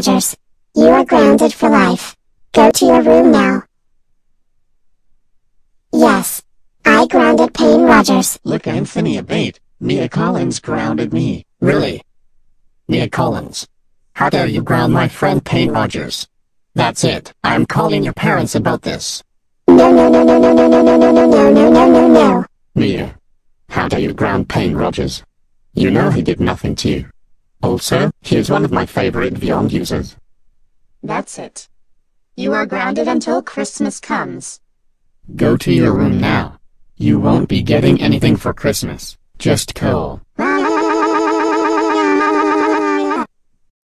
Rogers. You are grounded for life. Go to your room now. Yes. I grounded Payne Rogers. Look, Anthony Abate. Mia Collins grounded me. Really? Mia Collins? How dare you ground my friend Payne Rogers? That's it. I'm calling your parents about this. No, no, no, no, no, no, no, no, no, no, no, no, no, no, no. Mia, how dare you ground Payne Rogers? You know he did nothing to you. Also, he's one of my favorite Vyond users. That's it. You are grounded until Christmas comes. Go to your room now. You won't be getting anything for Christmas. Just coal.